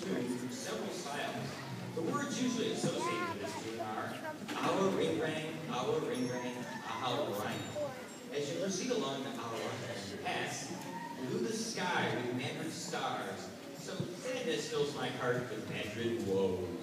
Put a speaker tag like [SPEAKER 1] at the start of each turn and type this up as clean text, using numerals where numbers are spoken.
[SPEAKER 1] tune through several styles. The words usually associated with this tune are our ring rang, our rang. As you proceed along the hour pass, blue the sky with mandrid stars. So sadness fills my heart with mandrid woes.